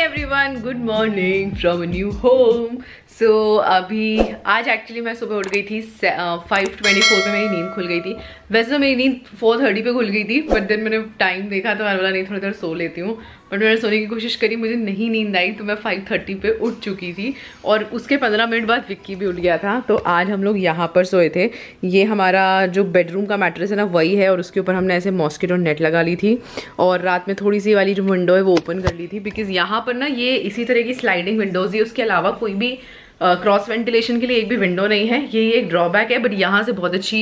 Everyone, good morning from a new home. So अभी आज actually मैं सुबह उठ गई थी 5:24 पे मेरी नींद खुल गई थी। वैसे तो मेरी नींद 4:30 पे खुल गई थी, बट देन मैंने टाइम देखा तो मैंने बोला नहीं थोड़ी देर सो लेती हूँ। बट मैंने सोने की कोशिश करी, मुझे नहीं नींद आई, तो मैं 5:30 पे उठ चुकी थी और उसके 15 मिनट बाद विक्की भी उठ गया था। तो आज हम लोग यहाँ पर सोए थे। ये हमारा जो बेडरूम का मैट्रेस है ना वही है, और उसके ऊपर हमने ऐसे मॉस्किटो नेट लगा ली थी और रात में थोड़ी सी वाली जो विंडो है वो ओपन कर ली थी, बिकॉज यहाँ पर ना ये इसी तरह की स्लाइडिंग विंडोज ही, उसके अलावा कोई भी क्रॉस वेंटिलेशन के लिए एक भी विंडो नहीं है। ये एक ड्रॉबैक है, बट यहाँ से बहुत अच्छी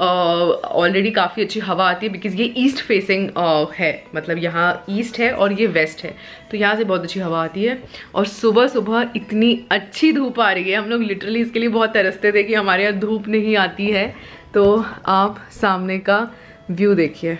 ऑलरेडी काफ़ी अच्छी हवा आती है, बिकॉज ये ईस्ट फेसिंग है, मतलब यहाँ ईस्ट है और ये वेस्ट है, तो यहाँ से बहुत अच्छी हवा आती है। और सुबह सुबह इतनी अच्छी धूप आ रही है, हम लोग लिटरली इसके लिए बहुत तरसते थे कि हमारे यहाँ धूप नहीं आती है। तो आप सामने का व्यू देखिए,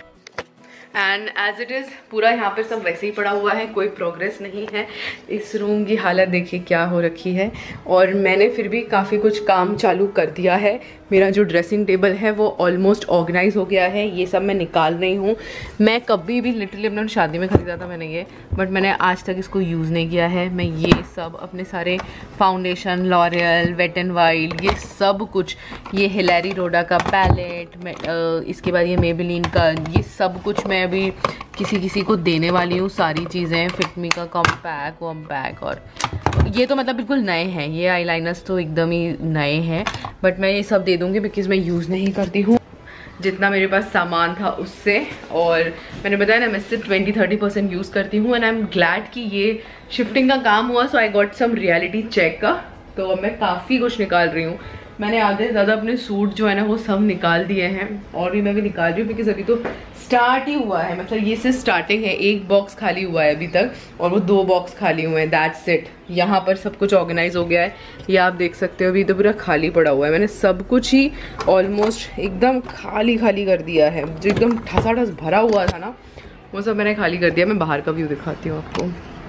एंड एज इट इज़ पूरा यहाँ पर सब वैसे ही पड़ा हुआ है, कोई प्रोग्रेस नहीं है। इस रूम की हालत देखिए क्या हो रखी है, और मैंने फिर भी काफ़ी कुछ काम चालू कर दिया है। मेरा जो ड्रेसिंग टेबल है वो ऑलमोस्ट ऑर्गेनाइज हो गया है, ये सब मैं निकाल रही हूँ। मैं कभी भी लिटरली अपने शादी में खरीदा था मैंने ये, बट मैंने आज तक इसको यूज़ नहीं किया है। मैं ये सब अपने सारे foundation, L'Oreal, wet and wild, ये सब कुछ, ये हिलेरी रोडा का पैलेट, इसके बाद ये मेबेलिन का, ये सब कुछ मैं अभी किसी को देने वाली हूँ। सारी चीज़ें, फिटमी का कॉम्पैक्ट वॉम्पैक, और ये तो मतलब बिल्कुल नए हैं, ये आईलाइनर्स तो एकदम ही नए हैं, बट मैं ये सब दे दूँगी बिकॉज मैं यूज़ नहीं करती हूँ जितना मेरे पास सामान था उससे। और मैंने बताया ना मैं सिर्फ 20-30% यूज़ करती हूँ, एंड आई एम ग्लैड कि ये शिफ्टिंग का काम हुआ, so I got some reality check का। तो अब मैं काफ़ी कुछ निकाल रही हूँ। मैंने आधे से ज़्यादा अपने सूट जो है ना वो सब निकाल दिए हैं, और भी मैं भी निकाल रही हूँ बिकॉज अभी तो स्टार्ट ही हुआ है, मतलब ये सिर्फ स्टार्टिंग है। एक बॉक्स खाली हुआ है अभी तक, और वो 2 बॉक्स खाली हुए हैं, दैट्स इट। यहाँ पर सब कुछ ऑर्गेनाइज हो गया है, ये आप देख सकते हो। अभी तो पूरा खाली पड़ा हुआ है, मैंने सब कुछ ही ऑलमोस्ट एकदम खाली कर दिया है। जो एकदम ठसाठस भरा हुआ था ना वो सब मैंने खाली कर दिया। मैं बाहर का व्यू दिखाती हूँ आपको,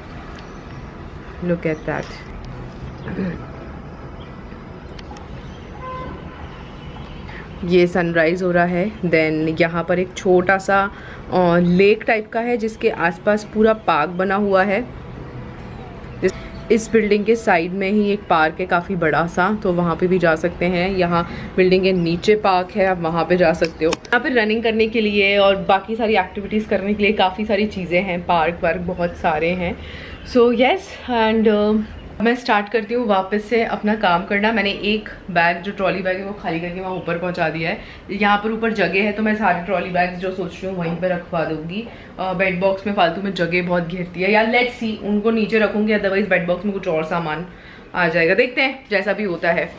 लुक एट दैट। ये सनराइज हो रहा है। देन यहाँ पर एक छोटा सा लेक टाइप का है जिसके आसपास पूरा पार्क बना हुआ है। इस बिल्डिंग के साइड में ही एक पार्क है काफ़ी बड़ा सा, तो वहाँ पे भी जा सकते हैं। यहाँ बिल्डिंग के नीचे पार्क है, आप वहाँ पे जा सकते हो। यहाँ पे रनिंग करने के लिए और बाकी सारी एक्टिविटीज़ करने के लिए काफ़ी सारी चीज़ें हैं, पार्क वार्क बहुत सारे हैं। सो येस, एंड मैं स्टार्ट करती हूँ वापस से अपना काम करना। मैंने एक बैग जो ट्रॉली बैग है वो खाली करके वहाँ ऊपर पहुँचा दिया है। यहाँ पर ऊपर जगह है, तो मैं सारे ट्रॉली बैग्स जो सोच रही हूँ वहीं पर रखवा दूँगी। बेड बॉक्स में फालतू में जगह बहुत घेरती है, या लेट्स सी उनको नीचे रखूँगी, अदरवाइज बेड बॉक्स में कुछ और सामान आ जाएगा। देखते हैं जैसा भी होता है।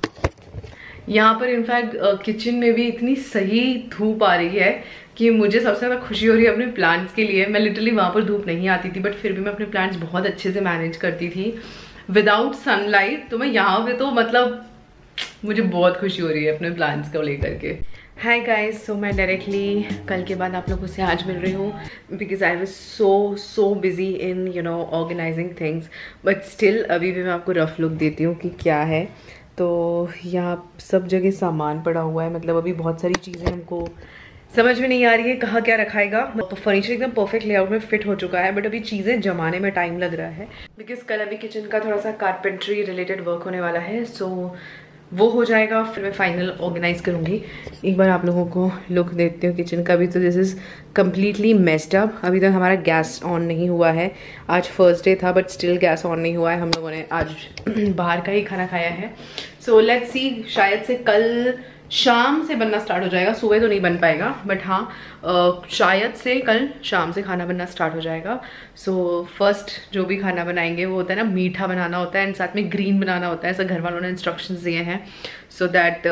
यहाँ पर इनफैक्ट किचन में भी इतनी सही धूप आ रही है कि मुझे सबसे ज़्यादा खुशी हो रही है अपने प्लांट्स के लिए। मैं लिटरली वहाँ पर धूप नहीं आती थी, बट फिर भी मैं अपने प्लांट्स बहुत अच्छे से मैनेज करती थी विदाउट सनलाइट। तो मैं यहाँ पे तो मतलब मुझे बहुत खुशी हो रही है अपने प्लांट्स को लेकर के। हाय गाइस, सो मैं डायरेक्टली कल के बाद आप लोगों से आज मिल रही हूँ, because I was so busy in organizing things, but still अभी भी मैं आपको रफ लुक देती हूँ कि क्या है। तो यहाँ सब जगह सामान पड़ा हुआ है, मतलब अभी बहुत सारी चीज़ें हमको समझ में नहीं आ रही है कहाँ क्या रखाएगा। फर्नीचर एकदम परफेक्ट लेआउट में फिट हो चुका है, बट अभी चीज़ें जमाने में टाइम लग रहा है, बिकॉज कल अभी किचन का थोड़ा सा कारपेंट्री रिलेटेड वर्क होने वाला है। सो वो हो जाएगा, फिर मैं फाइनल ऑर्गेनाइज करूँगी। एक बार आप लोगों को लुक देती हूँ किचन का भी। तो this is completely messed up. अभी तक हमारा गैस ऑन नहीं हुआ है, आज फर्स्ट डे था बट स्टिल गैस ऑन नहीं हुआ है। हम लोगों ने आज बाहर का ही खाना खाया है। सो लेट्स सी, शायद से कल शाम से बनना स्टार्ट हो जाएगा, सुबह तो नहीं बन पाएगा, बट हाँ शायद से कल शाम से खाना बनना स्टार्ट हो जाएगा। सो फर्स्ट जो भी खाना बनाएंगे वो होता है ना, मीठा बनाना होता है एंड साथ में ग्रीन बनाना होता है, ऐसा घर वालों ने इंस्ट्रक्शंस दिए हैं, सो दैट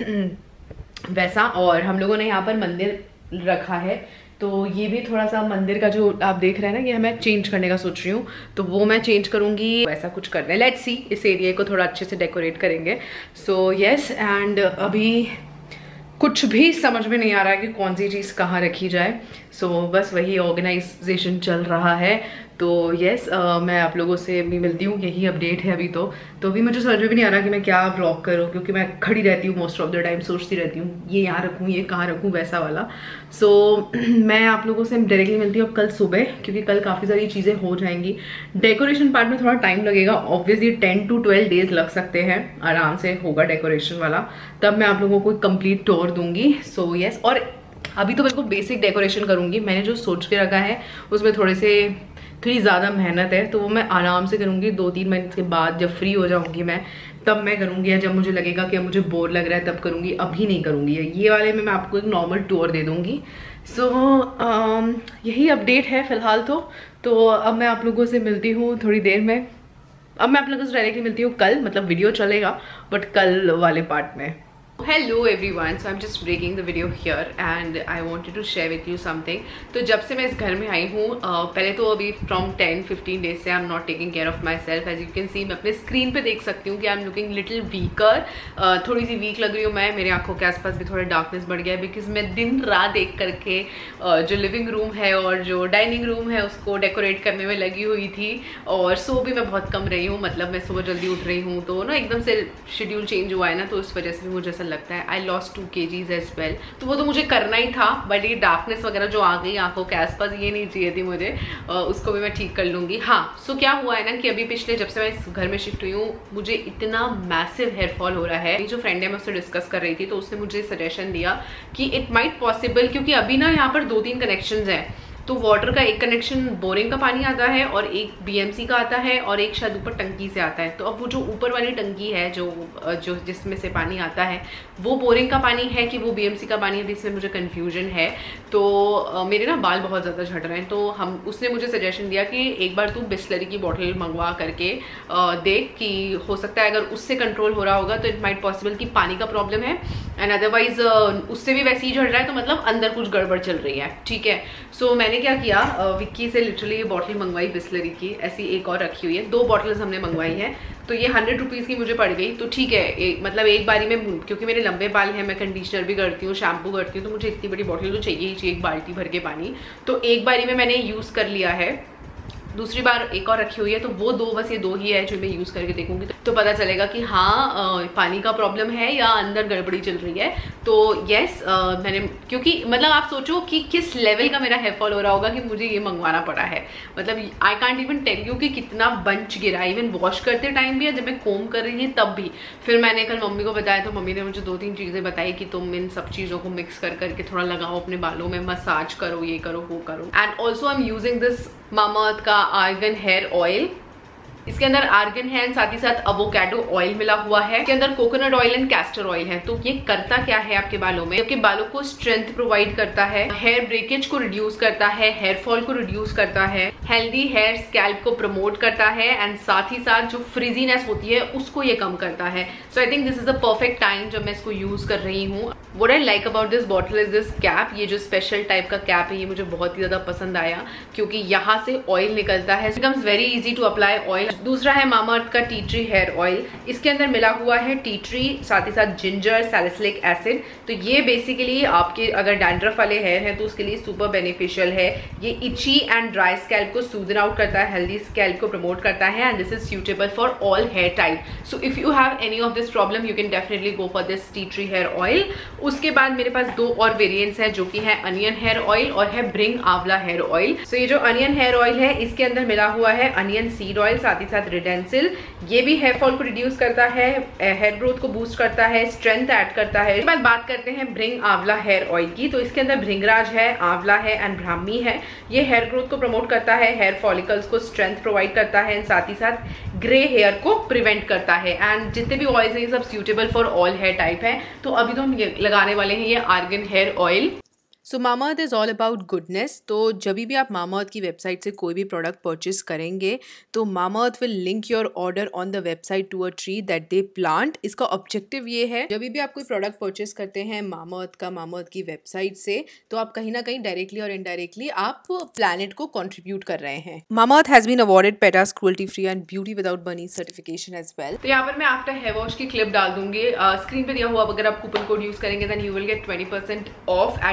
वैसा। और हम लोगों ने यहाँ पर मंदिर रखा है, तो ये भी थोड़ा सा मंदिर का जो आप देख रहे हैं ना, ये मैं चेंज करने का सोच रही हूँ, तो वो मैं चेंज करूँगी, ऐसा कुछ करना है। लेट्स सी, इस एरिया को थोड़ा अच्छे से डेकोरेट करेंगे। सो येस, एंड अभी कुछ भी समझ में नहीं आ रहा है कि कौन सी चीज़ कहाँ रखी जाए। सो बस वही ऑर्गेनाइजेशन चल रहा है। तो यस, मैं आप लोगों से भी मिलती हूँ, यही अपडेट है अभी तो भी मुझे समझ में भी नहीं आ रहा कि मैं क्या व्लॉग करूँ, क्योंकि मैं खड़ी रहती हूँ मोस्ट ऑफ द टाइम, सोचती रहती हूँ ये यहाँ रखूँ, ये कहाँ रखूँ, वैसा वाला। सो मैं आप लोगों से डायरेक्टली मिलती हूँ अब कल सुबह, क्योंकि कल काफ़ी सारी चीज़ें हो जाएंगी। डेकोरेशन पार्ट में थोड़ा टाइम लगेगा, ऑब्वियसली 10 to 12 डेज लग सकते हैं, आराम से होगा डेकोरेशन वाला, तब मैं आप लोगों को कंप्लीट टूर दूंगी। सो यस, और अभी तो बिल्कुल बेसिक डेकोरेशन करूंगी। मैंने जो सोच के रखा है उसमें थोड़ी ज़्यादा मेहनत है, तो वो मैं आराम से करूंगी। 2-3 महीने के बाद जब फ्री हो जाऊंगी मैं, तब मैं करूंगी, या जब मुझे लगेगा कि मुझे बोर लग रहा है तब करूंगी, अभी नहीं करूंगी। ये वाले में मैं आपको एक नॉर्मल टूर दे दूंगी। सो यही अपडेट है फिलहाल तो अब मैं आप लोगों से मिलती हूँ थोड़ी देर में। अब मैं आप लोगों से डायरेक्टली मिलती हूँ कल, मतलब वीडियो चलेगा बट कल वाले पार्ट में। Hello everyone, so I am just breaking the video here and I wanted to share with you something. तो जब से मैं इस घर में आई हूँ, पहले तो अभी फ्रॉम 10-15 डेज से I am not taking care of myself. As you can see, मैं अपने स्क्रीन पे देख सकती हूँ कि I am looking little weaker, थोड़ी सी वीक लग रही हूँ मैं। मेरी आंखों के आसपास भी थोड़ा डार्कनेस बढ़ गया है, बिकॉज मैं दिन रात देख करके जो लिविंग रूम है और जो डाइनिंग रूम है उसको डेकोरेट करने में लगी हुई थी, और सो भी मैं बहुत कम रही हूँ। मतलब मैं सुबह जल्दी उठ रही हूँ तो ना एकदम से शेड्यूल चेंज हुआ है ना, तो उस वजह से भी मुझे ऐसा लगता है। I lost 2 kgs as well, तो वो तो मुझे करना ही था, बट ये डार्कनेस वगैरह जो आ गई आंखों के आसपास, ये नहीं चाहिए थी मुझे, उसको भी मैं ठीक कर लूंगी। हाँ, सो क्या हुआ है ना कि अभी पिछले जब से मैं इस घर में शिफ्ट हुई हूँ, मुझे इतना मैसिव हेयर फॉल हो रहा है। जो फ्रेंड है मैं उससे डिस्कस कर रही थी, तो उसने मुझे सजेशन दिया कि इट माइट पॉसिबल, क्योंकि अभी ना यहाँ पर 2-3 कनेक्शंस हैं। तो वाटर का एक कनेक्शन बोरिंग का पानी आता है, और एक बीएमसी का आता है, और एक शायद ऊपर टंकी से आता है। तो अब वो जो ऊपर वाली टंकी है जो जिसमें से पानी आता है, वो बोरिंग का पानी है कि वो बीएमसी का पानी है, अभी इसमें मुझे कन्फ्यूजन है। तो मेरे ना बाल बहुत ज़्यादा झड़ रहे हैं, तो उसने मुझे सजेशन दिया कि एक बार तू बिस्लरी की बॉटल मंगवा करके देख कि हो सकता है अगर उससे कंट्रोल हो रहा होगा तो इट माइट पॉसिबल कि पानी का प्रॉब्लम है, एंड अदरवाइज उससे भी वैसे ही झड़ रहा है, तो मतलब अंदर कुछ गड़बड़ चल रही है। ठीक है, सो मैंने क्या किया, विक्की से लिटरली ये बॉटल मंगवाई बिस्लरी की, ऐसी एक और रखी हुई है, 2 बॉटल्स हमने मंगवाई है, तो ये 100 रुपीज़ की मुझे पड़ गई। तो ठीक है, मतलब एक बारी में, क्योंकि मेरे लंबे बाल हैं, मैं कंडीशनर भी करती हूँ, शैम्पू करती हूँ, तो मुझे इतनी बड़ी बॉटल तो चाहिए ही चाहिए, एक बाल्टी भर के पानी। तो एक बारी में मैंने यूज़ कर लिया है, दूसरी बार एक और रखी हुई है, तो वो 2, बस ये 2 ही है जो मैं यूज़ करके देखूंगी, तो पता चलेगा कि हाँ पानी का प्रॉब्लम है या अंदर गड़बड़ी चल रही है। तो यस, मैंने, क्योंकि मतलब आप सोचो कि किस लेवल का मेरा हेयर फॉल हो रहा होगा कि मुझे ये मंगवाना पड़ा है। मतलब I can't even tell you कि कितना बंच गिरा, इवन वॉश करते टाइम भी है, जब मैं कोम कर रही थी तब भी। फिर मैंने कल मम्मी को बताया, तो मम्मी ने मुझे 2-3 चीज़ें बताई कि तुम इन सब चीज़ों को मिक्स कर करके थोड़ा लगाओ अपने बालों में, मसाज करो, ये करो वो करो। And also I am using this Mamaearth का आर्गन हेयर ऑयल। इसके अंदर आर्गन है, साथ ही साथ अवोकाडो ऑयल मिला हुआ है, इसके अंदर coconut oil and castor oil है। तो ये करता क्या है आपके बालों में, आपके बालों को स्ट्रेंथ प्रोवाइड करता है, हेयर ब्रेकेज को रिड्यूस करता है, हेयर फॉल को रिड्यूस करता है, हेल्दी हेयर स्कैल्प को प्रमोट करता है, एंड साथ ही साथ जो फ्रिजीनेस होती है उसको ये कम करता है। So I think this is the perfect time जब मैं इसको यूज कर रही हूँ। What I like about this bottle is this cap, ये जो स्पेशल टाइप का कैप है, ये मुझे बहुत ही ज्यादा पसंद आया, क्योंकि यहाँ से ऑयल निकलता है, becomes very easy to apply oil. दूसरा है मामाअर्थ का टी ट्री हेयर ऑयल, इसके अंदर मिला हुआ है टी ट्री, साथ ही साथ जिंजर, सैलिसिलिक एसिड। तो ये बेसिकली आपके अगर डैंड्रफ वाले हेयर हैं तो उसके लिए सुपर बेनिफिशियल है। ये इची एंड ड्राई स्कैल्प को सूदन आउट करता है, हेल्दी स्कैल्प को प्रमोट करता है, and this is suitable for all hair type. So if you have any of this problem you can definitely go for this tea tree hair oil. उसके बाद मेरे पास 2 और वेरिएंट्स हैं, जो कि है अनियन हेयर ऑयल और है ब्रिंग आंवला हेयर ऑयल। सो ये जो अनियन हेयर ऑयल है, इसके अंदर मिला हुआ है अनियन सीड ऑयल, साथ ही साथ रिडेंसिल। ये भी हेयर फॉल को रिड्यूस करता है, हेयर ग्रोथ को बूस्ट करता है, स्ट्रेंथ ऐड करता है। इसके बाद बात करते हैं ब्रिंग आंवला हेयर ऑयल की। तो इसके अंदर भृंगराज है, आंवला है एंड ब्राह्मी है। ये हेयर ग्रोथ को प्रमोट करता है, हेयर फॉलिकल्स को स्ट्रेंथ प्रोवाइड करता है, साथ ही साथ ग्रे हेयर को प्रिवेंट करता है। एंड जितने भी ऑयल्स हैं ये सब suitable for all hair type है। तो अभी तो हम ये लगाने वाले हैं ये argan hair oil. So Mamaearth is all about goodness. तो जब भी आप मामाअर्थ की वेबसाइट से कोई भी प्रोडक्ट परचेज करेंगे तो Mamaearth will link your order on the website to a tree that they plant. इसका ऑब्जेक्टिव ये है, जब भी आप कोई प्रोडक्ट परचेज करते हैं मामाअर्थ की वेबसाइट से, तो आप कहीं ना कहीं डायरेक्टली और इनडायरेक्टली आप प्लैनेट को कॉन्ट्रीब्यूट कर रहे हैं। Mamaearth has been awarded PETA's cruelty free and beauty without burning certification as well. तो यहाँ पर मैं आफ्टर हेयर वॉश की क्लिप डाल दूंगी, स्क्रीन पे दिया हुआ, अगर आप कूपन कोड यूज करेंगे then you will get 20% off at mama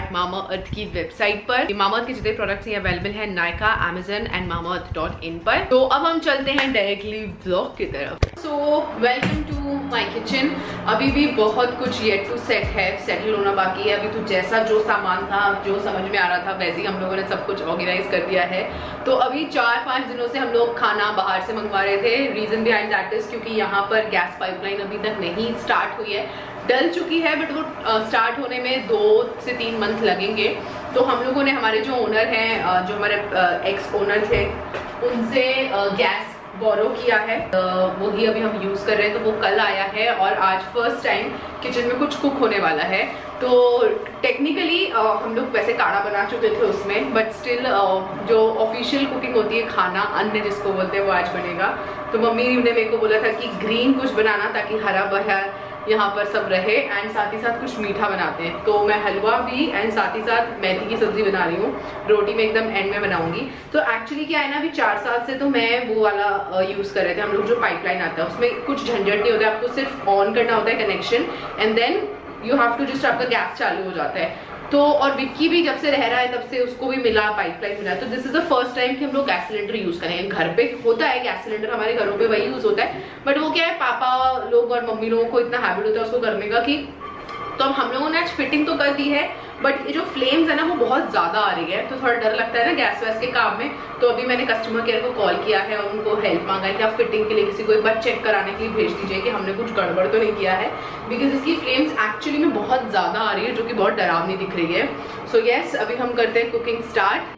Mamaearth की वेबसाइट पर। मामाअर्थ के जितने प्रोडक्ट्स हैं अवेलेबल हैं नायका, अमेजन एंड mamaearth.in पर। तो अब हम चलते हैं डायरेक्टली व्लॉग की तरफ। So welcome to my kitchen. अभी भी बहुत कुछ येट टू सेट है, सेटल होना बाकी है। अभी तो जैसा जो सामान था, जो समझ में आ रहा था, वैसे ही हम लोगों ने सब कुछ ऑर्गेनाइज कर दिया है। तो अभी 4-5 दिनों से हम लोग खाना बाहर से मंगवा रहे थे। रीजन बिहाइंड दैट इज क्योंकि यहाँ पर गैस पाइपलाइन अभी तक नहीं स्टार्ट हुई है, डल चुकी है, बट वो स्टार्ट होने में 2 से 3 मंथ लगेंगे। तो हम लोगों ने हमारे जो ओनर हैं, जो हमारे एक्स ओनर थे, उनसे गैस बोरो किया है। वही अभी हम यूज़ कर रहे हैं। तो वो कल आया है और आज फर्स्ट टाइम किचन में कुछ कुक होने वाला है। तो टेक्निकली हम लोग वैसे काढ़ा बना चुके थे उसमें, बट स्टिल जो ऑफिशियल कुकिंग होती है, खाना अन्न जिसको बोलते हैं, वो आज बनेगा। तो मम्मी ने मेरे को बोला था कि ग्रीन कुछ बनाना ताकि हरा भरा यहाँ पर सब रहे, एंड साथ ही साथ कुछ मीठा बनाते हैं। तो मैं हलवा भी एंड साथ ही साथ मेथी की सब्जी बना रही हूँ। रोटी में एकदम एंड में बनाऊंगी। तो एक्चुअली क्या है ना, अभी 4 साल से तो मैं वो वाला यूज़ कर रहे थे। हम लोग जो पाइपलाइन आता है उसमें कुछ झंझट नहीं होता है, आपको सिर्फ ऑन करना होता है connection, and then you have to just, आपका गैस चालू हो जाता है। तो और विक्की भी जब से रह रहा है तब से उसको भी मिला, पाइपलाइन मिला। तो this is the first time कि हम लोग गैस सिलेंडर यूज करेंगे। घर पे होता है गैस सिलेंडर, हमारे घरों पे वही यूज होता है, बट वो क्या है, पापा लोग और मम्मी लोगों को इतना हैबिट होता है उसको करने का कि, तो हम लोगों ने आज फिटिंग तो कर दी है, बट ये जो फ्लेम्स है ना वो बहुत ज्यादा आ रही है। तो थोड़ा डर लगता है ना गैस वैस के काम में। तो अभी मैंने कस्टमर केयर को कॉल किया है और उनको हेल्प मांगा है कि आप फिटिंग के लिए किसी को एक बार चेक कराने के लिए भेज दीजिए कि हमने कुछ गड़बड़ तो नहीं किया है, बिकॉज इसकी फ्लेम्स एक्चुअली में बहुत ज्यादा आ रही है, जो कि बहुत डरावनी दिख रही है। सो यस, अभी हम करते हैं cooking start.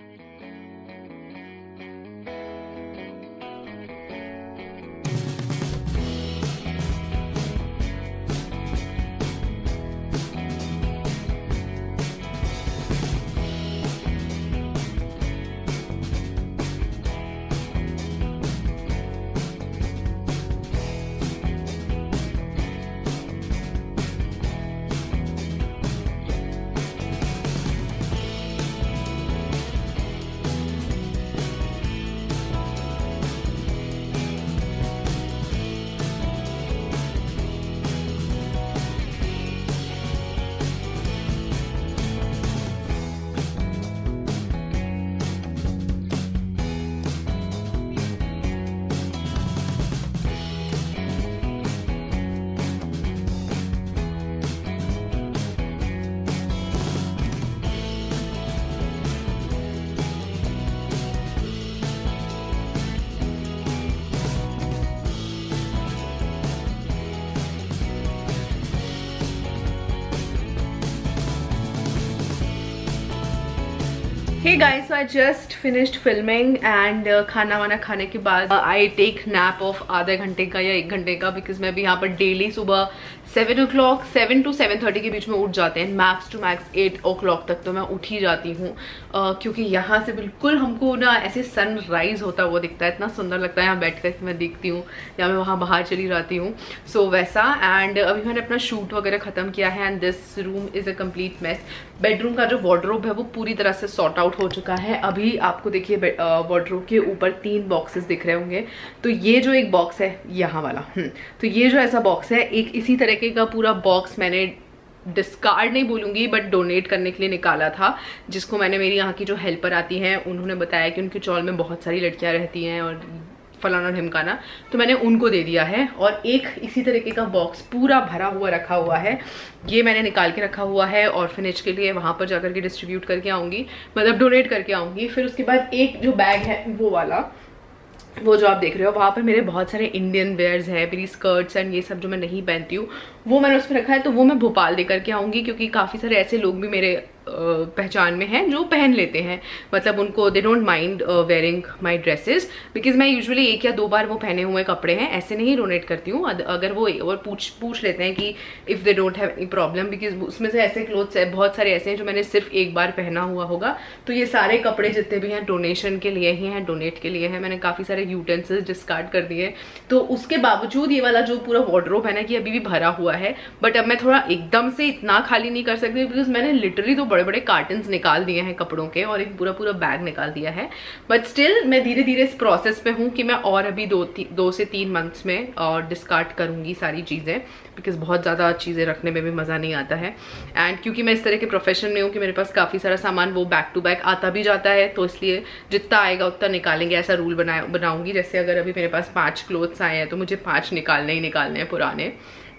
Hey guys, so I just finished filming and खाना वाना खाने के बाद I take nap of आधे घंटे का या 1 घंटे का, बिकॉज मैं भी यहाँ पर डेली सुबह 7 o'clock 7 to 7:30 के बीच में उठ जाते हैं। मैक्स टू मैक्स 8 o'clock तक तो मैं उठ ही जाती हूँ, क्योंकि यहाँ से बिल्कुल हमको ना ऐसे सनराइज होता हुआ दिखता है, इतना सुंदर लगता है यहाँ बैठ कर मैं देखती हूँ, या मैं वहाँ बाहर चली जाती हूँ। सो वैसा, एंड अभी मैंने अपना शूट वगैरह ख़त्म किया है, and this room is a complete mess. Bedroom का जो वार्डरोब है वो पूरी तरह से सॉर्ट आउट हो चुका है। अभी आपको देखिए वार्डरोब के ऊपर 3 बॉक्सेस दिख रहे होंगे। तो ये जो एक बॉक्स है यहाँ वाला, तो ये जो ऐसा बॉक्स है, एक इसी तरीके का पूरा बॉक्स मैंने डिस्कार्ड नहीं बोलूँगी बट डोनेट करने के लिए निकाला था, जिसको मैंने, मेरी यहाँ की जो हेल्पर आती हैं उन्होंने बताया कि उनकी चौल में बहुत सारी लड़कियाँ रहती हैं और फलाना ढिमकाना, तो मैंने उनको दे दिया है। और एक इसी तरीके का बॉक्स पूरा भरा हुआ रखा हुआ है, ये मैंने निकाल के रखा हुआ है ऑर्फनेज के लिए, वहाँ पर जाकर के डिस्ट्रीब्यूट करके आऊँगी, मतलब डोनेट करके आऊँगी। फिर उसके बाद एक जो बैग है वो वाला, वो जो आप देख रहे हो, वहाँ पर मेरे बहुत सारे इंडियन वेयर्स है, मेरी स्कर्ट्स एंड ये सब जो मैं नहीं पहनती हूँ वो मैंने उसमें रखा है। तो वो मैं भोपाल लेकर के आऊँगी, क्योंकि काफ़ी सारे ऐसे लोग भी मेरे पहचान में हैं जो पहन लेते हैं, मतलब उनको they don't mind wearing my dresses, because मैं यूजुअली 1 या 2 बार वो पहने हुए कपड़े हैं, ऐसे नहीं डोनेट करती हूँ। अगर वो और पूछ लेते हैं कि if they don't have any problem, because उसमें से ऐसे क्लोथ्स है, बहुत सारे ऐसे हैं जो मैंने सिर्फ 1 बार पहना हुआ होगा। तो ये सारे कपड़े जितने भी हैं डोनेशन के लिए ही हैं, डोनेट के लिए हैं। मैंने काफ़ी सारे यूटेंसिल्स डिस्कार्ड कर दिए। तो उसके बावजूद ये वाला जो पूरा वार्डरोब है ना, कि अभी भी भरा हुआ है, बट अब मैं थोड़ा एकदम से इतना खाली नहीं कर सकती, बिकॉज मैंने लिटरली तो बड़े बड़े कार्टन्स निकाल दिए हैं कपड़ों के और एक पूरा पूरा बैग निकाल दिया है, बट स्टिल मैं धीरे धीरे इस प्रोसेस पे हूँ कि मैं और अभी 2 से 3 मंथ्स में डिस्कार्ड करूँगी सारी चीज़ें, बिकॉज बहुत ज़्यादा चीज़ें रखने में भी मज़ा नहीं आता है। एंड क्योंकि मैं इस तरह के प्रोफेशन में हूँ कि मेरे पास काफ़ी सारा सामान वो बैक टू बैक आता भी जाता है, तो इसलिए जितना आएगा उतना निकालेंगे, ऐसा रूल बनाऊंगी। जैसे अगर अभी मेरे पास 5 क्लोथ्स आए हैं तो मुझे 5 निकालने ही निकालने हैं पुराने,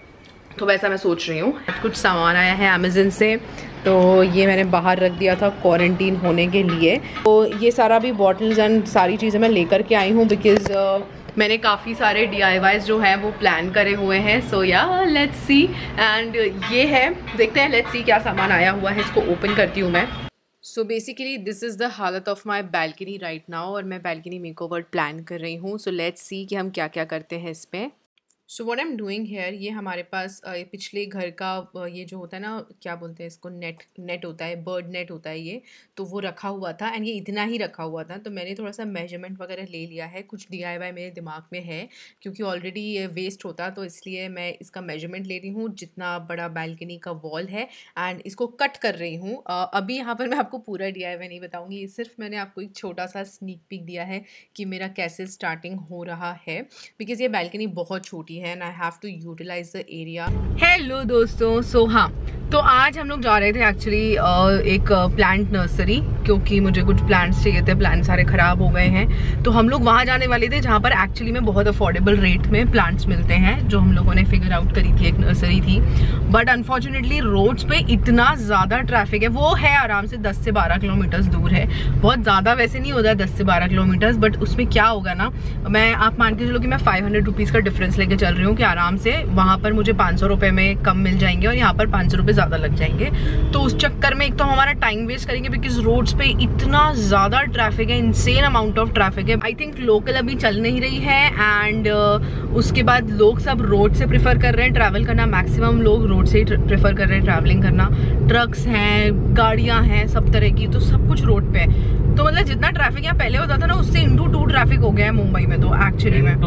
तो वैसा मैं सोच रही हूँ। कुछ सामान आया है अमेज़न से, तो ये मैंने बाहर रख दिया था क्वारंटीन होने के लिए। तो ये सारा भी बॉटल्स एंड सारी चीज़ें मैं लेकर के आई हूँ, बिकॉज मैंने काफ़ी सारे DIYs जो हैं वो प्लान करे हुए हैं। सो या लेट्स सी, एंड ये है, देखते हैं, लेट्स सी क्या सामान आया हुआ है। इसको ओपन करती हूँ मैं। So basically this is the हालत of my balcony right now, और मैं बैल्कनी मेकओवर प्लान कर रही हूँ। सो लेट्स सी कि हम क्या क्या करते हैं इसमें। So what I am doing here, ये हमारे पास पिछले घर का ये जो होता है ना, क्या बोलते हैं इसको, नेट होता है, बर्ड नेट होता है ये, तो वो रखा हुआ था एंड ये इतना ही रखा हुआ था। तो मैंने थोड़ा सा मेजरमेंट वगैरह ले लिया है। कुछ DIY मेरे दिमाग में है क्योंकि ऑलरेडी ये वेस्ट होता, तो इसलिए मैं इसका मेजरमेंट ले रही हूँ जितना बड़ा बैल्कनी का वॉल है, एंड इसको कट कर रही हूँ। अभी यहाँ पर मैं आपको पूरा DIY नहीं बताऊँगी, सिर्फ मैंने आपको एक छोटा सा स्नीक पीक दिया है कि मेरा कैसे स्टार्टिंग हो रहा है, बिकॉज ये बैल्कनी बहुत छोटी है and I have to utilize the area. Hello दोस्तों, सो हाँ, तो आज हम लोग जा रहे थे एक्चुअली एक प्लांट नर्सरी, क्योंकि मुझे कुछ प्लांट्स चाहिए थे, प्लांट सारे ख़राब हो गए हैं। तो हम लोग वहाँ जाने वाले थे जहाँ पर एक्चुअली में बहुत अफोर्डेबल रेट में प्लांट्स मिलते हैं, जो हम लोगों ने फिगर आउट करी थी, एक नर्सरी थी। बट अनफॉर्चुनेटली रोड्स पे इतना ज़्यादा ट्रैफिक है, वो है आराम से 10 से 12 किलोमीटर्स दूर है, बहुत ज़्यादा वैसे नहीं होता है 10 से 12 किलोमीटर्स, बट उसमें क्या होगा ना, मैं आप मान के चलो कि मैं 500 रुपीज़ का डिफरेंस लेके चल रही हूँ कि आराम से वहाँ पर मुझे 500 रुपये में कम मिल जाएंगे और यहाँ पर 500 रुपये ज़्यादा लग जाएंगे। तो उस चक्कर में एक तो हमारा टाइम वेस्ट करेंगे, बिकॉज रोड्स पे इतना ज़्यादा ट्रैफिक है, इनसेन अमाउंट ऑफ ट्रैफिक है। आई थिंक लोकल अभी चल नहीं रही है, एंड उसके बाद लोग सब रोड से प्रेफर कर रहे हैं ट्रैवल करना, मैक्सिमम लोग रोड से ही प्रेफर कर रहे हैं ट्रैवलिंग करना। ट्रक्स हैं, गाड़ियाँ हैं, सब तरह की, तो सब कुछ रोड पे है। तो मतलब जितना ट्रैफिक यहाँ पहले होता था ना, उससे ×2 ट्रैफिक हो गया है मुंबई में। तो एक्चुअली में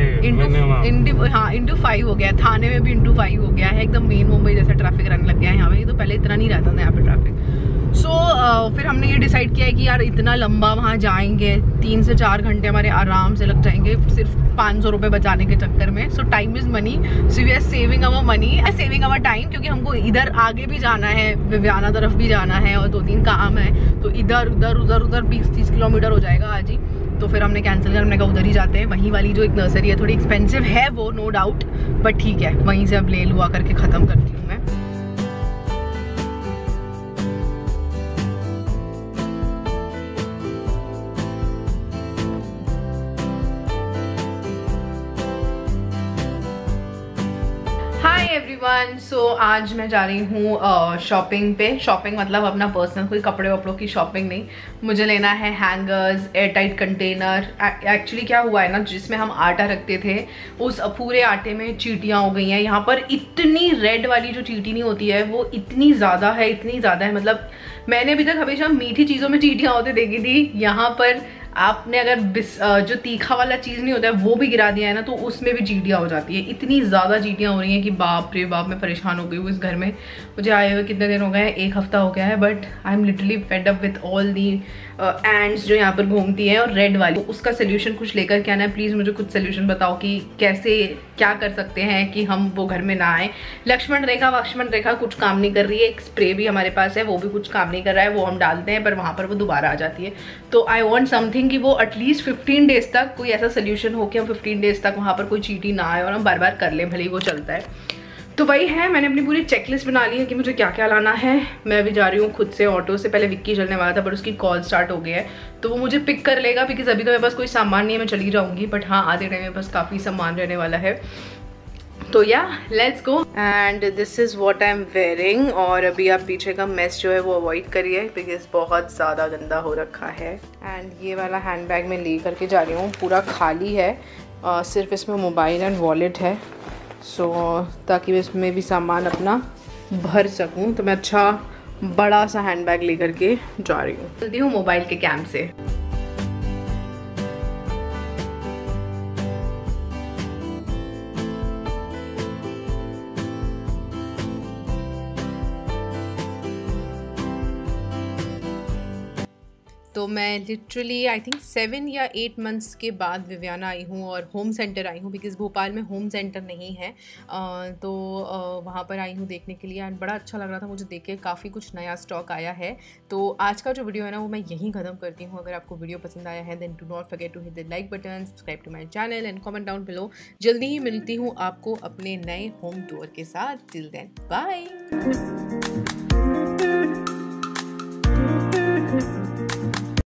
× 5 हो गया है, थाने में भी × 5 हो गया है, एकदम मेन मुंबई जैसा ट्रैफिक रहने लग गया है यहाँ पे। तो पहले इतना नहीं रहता था यहाँ पे ट्रैफिक। फिर हमने ये डिसाइड किया है कि यार इतना लंबा वहाँ जाएंगे, 3 से 4 घंटे हमारे आराम से लग जाएंगे सिर्फ 500 रुपये बचाने के चक्कर में। So time is money, so we are saving our money, saving our time, क्योंकि हमको इधर आगे भी जाना है, विवियाना तरफ भी जाना है और 2-3 काम है। तो इधर उधर 20-30 किलोमीटर हो जाएगा आज ही। तो फिर हमने कैंसिल कर, हमने कहा उधर ही जाते हैं। वहीं वाली जो एक नर्सरी है, थोड़ी एक्सपेंसिव है वो, नो डाउट, बट ठीक है, वहीं से अब ले लुआ करके ख़त्म करती हूँ मैं। एवरीवन, सो आज मैं जा रही हूँ शॉपिंग पे। शॉपिंग मतलब अपना पर्सनल, कोई कपड़े वपड़ों की शॉपिंग नहीं। मुझे लेना है hangers, air tight container. Actually क्या हुआ है ना, जिसमें हम आटा रखते थे उस पूरे आटे में चींटियाँ हो गई हैं। यहाँ पर इतनी रेड वाली जो चींटी नहीं होती है वो इतनी ज़्यादा है, मतलब मैंने अभी तक हमेशा मीठी चीज़ों में चींटियाँ होते देखी थी। यहाँ पर आपने अगर जो तीखा वाला चीज़ नहीं होता है वो भी गिरा दिया है ना, तो उसमें भी चींटियाँ हो जाती है। इतनी ज़्यादा चींटियाँ हो रही हैं कि बाप रे बाप, मैं परेशान हो गई हूँ इस घर में। मुझे आए हुए कितने दिन हो गए हैं, 1 हफ्ता हो गया है, but I am literally fed up with all the ends जो यहाँ पर घूमती हैं। और रेड वाली, उसका सोल्यूशन कुछ लेकर के आना है। प्लीज़ मुझे कुछ सोल्यूशन बताओ कि कैसे क्या कर सकते हैं कि हम वो घर में ना आए। लक्ष्मण रेखा कुछ काम नहीं कर रही है। एक स्प्रे भी हमारे पास है, वो भी कुछ काम नहीं कर रहा है, वो हम डालते हैं पर वहाँ पर वो दोबारा आ जाती है। तो आई वॉन्ट समथिंग कि वो एटलीस्ट 15 डेज तक कोई ऐसा सोल्यूशन हो कि हम 15 डेज तक वहाँ पर कोई चींटी ना आए और हम बार बार कर लें, भले ही वो चलता है। तो वही है, मैंने अपनी पूरी चेकलिस्ट बना ली है कि मुझे क्या क्या लाना है। मैं अभी जा रही हूँ खुद से ऑटो से। पहले विक्की चलने वाला था पर उसकी कॉल स्टार्ट हो गया है, तो वो मुझे पिक कर लेगा, बिकॉज अभी तो मेरे पास कोई सामान नहीं है, मैं चली जाऊँगी। बट हाँ, आधे टाइम मेरे पास काफ़ी सामान रहने वाला है। तो या let's go, and this is what I am wearing. और अभी आप पीछे का मेस जो है वो अवॉइड करिए, बिकॉज बहुत ज़्यादा गंदा हो रखा है। एंड ये वाला हैंड बैग मैं ले करके जा रही हूँ, पूरा खाली है, सिर्फ इसमें मोबाइल एंड वॉलेट है। सो ताकि मैं इसमें भी सामान अपना भर सकूं, तो मैं अच्छा बड़ा सा हैंड बैग लेकर के जा रही हूँ। चलती हूँ मोबाइल के कैम से। तो मैं लिटरली आई थिंक 7 या 8 मंथ्स के बाद विवियाना आई हूँ और होम सेंटर आई हूँ, बिकॉज़ भोपाल में होम सेंटर नहीं है। तो वहाँ पर आई हूँ देखने के लिए एंड बड़ा अच्छा लग रहा था मुझे देख के, काफ़ी कुछ नया स्टॉक आया है। तो आज का जो वीडियो है ना वो मैं यहीं ख़त्म करती हूँ। अगर आपको वीडियो पसंद आया है then do not forget to hit the like button, subscribe to my channel and comment down below. जल्दी ही मिलती हूँ आपको अपने नए होम टूर के साथ। Till then bye.